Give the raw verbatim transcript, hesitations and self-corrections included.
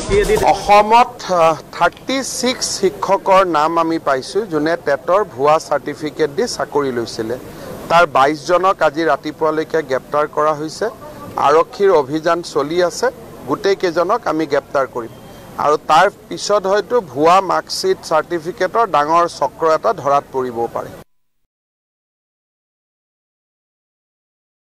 অসমত thirty six শিক্ষকৰ নাম আমি পাইছোঁ যোনে টেটৰ ভুৱা চাৰ্টিফিকেট দি চাকৰি লৈছিলে। তাৰ বাইছ জনক আজি ৰাতিপুৱালৈকে গ্ৰেপ্তাৰ কৰা হৈছে। আৰক্ষীৰ অভিযান চলি আছে, গোটেই কেইজনক আমি গ্ৰেপ্তাৰ কৰিম আৰু তাৰ পিছত হয়তো ভুৱা মাৰ্কশ্বিট চাৰ্টিফিকেটৰ ডাঙৰ চক্ৰ এটা ধৰাত পৰিবও পাৰে।